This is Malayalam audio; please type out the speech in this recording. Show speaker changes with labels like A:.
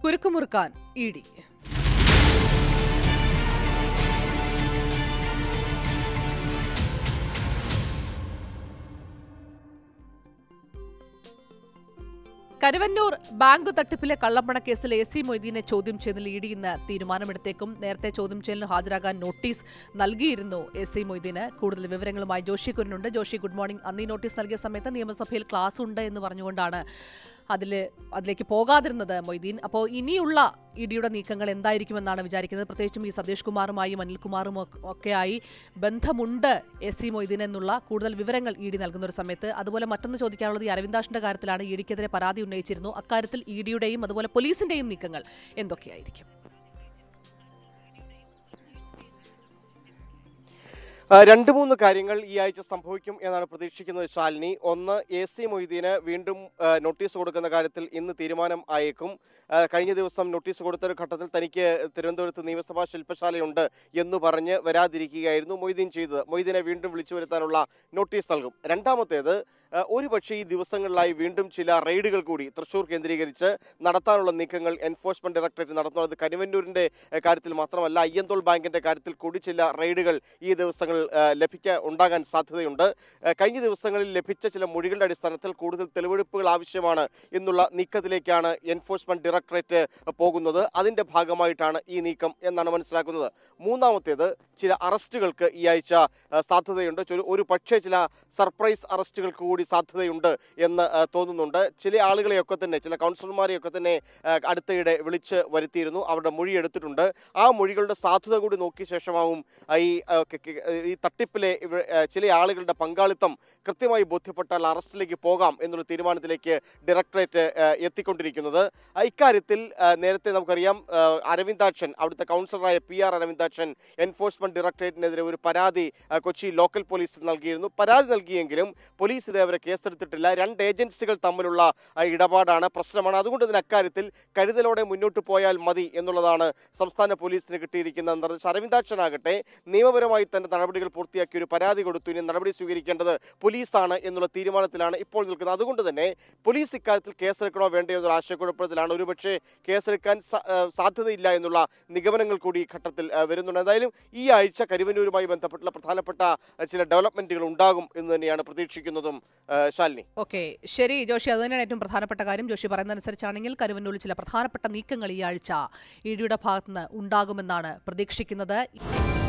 A: കുരുക്കുമുറുക്കാൻ ഇഡി. കരുവന്നൂർ ബാങ്ക് തട്ടിപ്പിലെ കള്ളപ്പണക്കേസിൽ എ.സി. മൊയ്തീനെ ചോദ്യം ചെയ്തതിൽ ഇഡി ഇന്ന് തീരുമാനമെടുത്തേക്കും. നേരത്തെ ചോദ്യം ചെയ്യലിന് ഹാജരാകാൻ നോട്ടീസ് നൽകിയിരുന്നു എ.സി. മൊയ്തീന്. കൂടുതൽ വിവരങ്ങളുമായി ജോഷി കുര്യനുണ്ട്. Joshy, good morning. അന്ന് ഈ നോട്ടീസ് നൽകിയ സമയത്ത് നിയമസഭയിൽ ക്ലാസ് ഉണ്ട് എന്ന് പറഞ്ഞുകൊണ്ടാണ് അതിലേക്ക് പോകാതിരുന്നത് മൊയ്തീൻ. അപ്പോൾ ഇനിയുള്ള ഇഡിയുടെ നീക്കങ്ങൾ എന്തായിരിക്കുമെന്നാണ് വിചാരിക്കുന്നത്? പ്രത്യേകിച്ചും ഈ സതീഷ് കുമാറുമായും അനിൽകുമാറും ഒക്കെയായി ബന്ധമുണ്ട് എ.സി. മൊയ്തീൻ എന്നുള്ള കൂടുതൽ വിവരങ്ങൾ ഇഡി നൽകുന്ന ഒരു സമയത്ത്. അതുപോലെ മറ്റൊന്ന് ചോദിക്കാനുള്ളത് ഈ അരവിന്ദാഷിന്റെ കാര്യത്തിലാണ്. ഇഡിക്കെതിരെ പരാതി ഉന്നയിച്ചിരുന്നു. അക്കാര്യത്തിൽ ഇഡിയുടെയും അതുപോലെ പോലീസിന്റെയും നീക്കങ്ങൾ എന്തൊക്കെയായിരിക്കും?
B: രണ്ട് മൂന്ന് കാര്യങ്ങൾ ഈ ആഴ്ച സംഭവിക്കും എന്നാണ് പ്രതീക്ഷിക്കുന്നത് ശാലിനി. ഒന്ന്, എ.സി. മൊയ്തീന് വീണ്ടും നോട്ടീസ് കൊടുക്കുന്ന കാര്യത്തിൽ ഇന്ന് തീരുമാനം ആയേക്കും. കഴിഞ്ഞ ദിവസം നോട്ടീസ് കൊടുത്തൊരു ഘട്ടത്തിൽ തനിക്ക് തിരുവനന്തപുരത്ത് നിയമസഭാ ശില്പശാലയുണ്ട് എന്ന് പറഞ്ഞ് വരാതിരിക്കുകയായിരുന്നു മൊയ്തീൻ ചെയ്തത്. മൊയ്തീനെ വീണ്ടും വിളിച്ചു വരുത്താനുള്ള നോട്ടീസ് നൽകും. രണ്ടാമത്തേത്, ഒരുപക്ഷെ ഈ ദിവസങ്ങളിലായി വീണ്ടും ചില റെയ്ഡുകൾ കൂടി തൃശൂർ കേന്ദ്രീകരിച്ച് നടത്താനുള്ള നീക്കങ്ങൾ എൻഫോഴ്സ്മെന്റ് ഡയറക്ടറേറ്റ് നടത്തുന്നത് കരുവന്നൂരിന്റെ കാര്യത്തിൽ മാത്രമല്ല, അയ്യന്തോൾ ബാങ്കിന്റെ കാര്യത്തിൽ കൂടി ചില റെയ്ഡുകൾ ഈ ദിവസങ്ങൾ ഉണ്ടാകാൻ സാധ്യതയുണ്ട്. കഴിഞ്ഞ ദിവസങ്ങളിൽ ലഭിച്ച ചില മൊഴികളുടെ അടിസ്ഥാനത്തിൽ കൂടുതൽ തെളിവെടുപ്പുകൾ ആവശ്യമാണ് എന്നുള്ള നീക്കത്തിലേക്കാണ് എൻഫോഴ്സ്മെന്റ് ഡയറക്ടറേറ്റ് പോകുന്നത്. അതിന്റെ ഭാഗമായിട്ടാണ് ഈ നീക്കം എന്നാണ് മനസ്സിലാക്കുന്നത്. മൂന്നാമത്തേത്, ചില അറസ്റ്റുകൾക്ക് ഈ ആഴ്ച സാധ്യതയുണ്ട്. ഒരു പക്ഷേ ചില സർപ്രൈസ് അറസ്റ്റുകൾക്ക് കൂടി സാധ്യതയുണ്ട് എന്ന് തോന്നുന്നുണ്ട്. ചില ആളുകളെയൊക്കെ തന്നെ, ചില കൗൺസിലർമാരെയൊക്കെ തന്നെ അടുത്തയിടെ വിളിച്ച് വരുത്തിയിരുന്നു. അവരുടെ മൊഴി എടുത്തിട്ടുണ്ട്. ആ മൊഴികളുടെ സാധുത കൂടി നോക്കിയ ശേഷമാവും ഈ തട്ടിപ്പിലെ ചില ആളുകളുടെ പങ്കാളിത്തം കൃത്യമായി ബോധ്യപ്പെട്ടാൽ അറസ്റ്റിലേക്ക് പോകാം എന്നുള്ള തീരുമാനത്തിലേക്ക് ഡയറക്ടറേറ്റ് എത്തിക്കൊണ്ടിരിക്കുന്നത്. ഇക്കാര്യത്തിൽ നേരത്തെ നമുക്കറിയാം, അരവിന്ദാക്ഷൻ, അവിടുത്തെ കൗൺസിലറായ PR അരവിന്ദാക്ഷൻ എൻഫോഴ്സ്മെന്റ് ഡയറക്ടറേറ്റിനെതിരെ ഒരു പരാതി കൊച്ചി ലോക്കൽ പോലീസ് നൽകിയിരുന്നു. പരാതി നൽകിയെങ്കിലും പോലീസ് ഇതേവരെ കേസെടുത്തിട്ടില്ല. രണ്ട് ഏജൻസികൾ തമ്മിലുള്ള ഇടപാടാണ്, പ്രശ്നമാണ്. അതുകൊണ്ട് തന്നെ അക്കാര്യത്തിൽ കരുതലോടെ മുന്നോട്ട് പോയാൽ മതി എന്നുള്ളതാണ് സംസ്ഥാന പോലീസിന് കിട്ടിയിരിക്കുന്ന നിർദ്ദേശം. അരവിന്ദാക്ഷനാകട്ടെ നിയമപരമായി തന്നെ നടപടികൾ പൂർത്തിയാക്കി ഒരു പരാതി കൊടുത്തു. ഇനി നടപടി സ്വീകരിക്കേണ്ടത് പോലീസാണ് എന്നുള്ള തീരുമാനത്തിലാണ് ഇപ്പോൾ നിൽക്കുന്നത്. അതുകൊണ്ട് തന്നെ പോലീസ് ഇക്കാര്യത്തിൽ കേസെടുക്കണോ വേണ്ടയോ എന്നൊരു ആശയക്കുഴപ്പത്തിലാണ്. ഒരുപക്ഷെ കേസെടുക്കാൻ സാധ്യതയില്ല എന്നുള്ള നിഗമനങ്ങൾ കൂടി ഈ ഘട്ടത്തിൽ വരുന്നുണ്ട്. എന്തായാലും ഈ ആഴ്ച കരുവന്നൂരുമായി ബന്ധപ്പെട്ടുള്ള പ്രധാനപ്പെട്ട ചില ഡെവലപ്മെന്റുകൾ ഉണ്ടാകും എന്ന് തന്നെയാണ് പ്രതീക്ഷിക്കുന്നതും ശാലിനി.
A: ഓക്കെ, ശരി ജോഷി, അത് തന്നെയാണ് ഏറ്റവും പ്രധാനപ്പെട്ട കാര്യം. ജോഷി പറയുന്നതനുസരിച്ചാണെങ്കിൽ കരുവന്നൂരിൽ ചില പ്രധാനപ്പെട്ട നീക്കങ്ങൾ ഈ ആഴ്ച ഇഡിയുടെ ഭാഗത്തുനിന്ന് ഉണ്ടാകുമെന്നാണ് പ്രതീക്ഷിക്കുന്നത്.